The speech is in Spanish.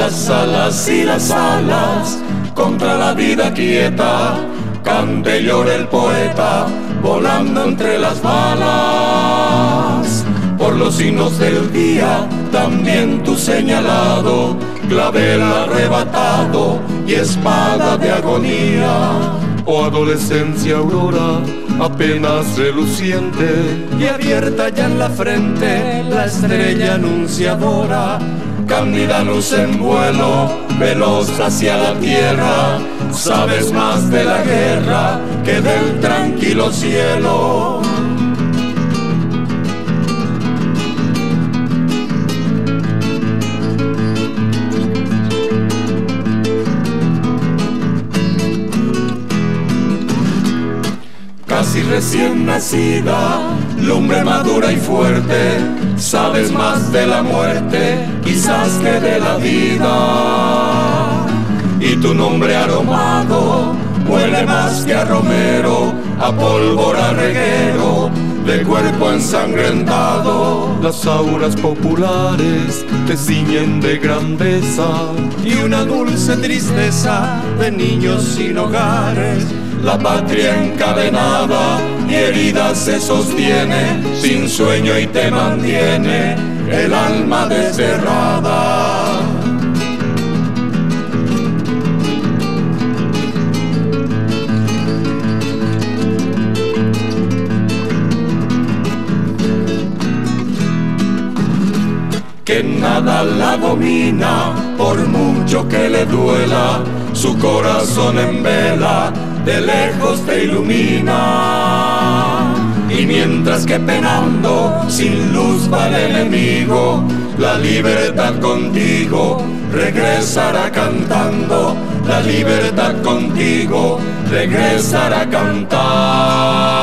las alas y las alas contra la vida quieta, cante y llore el poeta, volando entre las balas. Por los signos del día, también tú señalado, clavel arrebatado y espada de agonía. Oh adolescencia aurora, apenas reluciente, Y abierta ya en la frente la estrella anunciadora, cándida luz en vuelo, veloz hacia la tierra. Sabes más de la guerra que del tranquilo cielo. Casi recién nacida, lumbre madura y fuerte, sabes más de la muerte, quizás que de la vida. Y tu nombre aromado huele más que a romero, a pólvora reguero, de cuerpo ensangrentado. las auras populares te ciñen de grandeza, Y una dulce tristeza de niños sin hogares. La patria encadenada y herida se sostiene, sin sueño y te mantiene el alma descerrada. Que nada la domina, por mucho que le duela, su corazón en vela de lejos te ilumina. Y mientras que penando sin luz va el enemigo, la libertad contigo regresará cantando. La libertad contigo regresará cantando.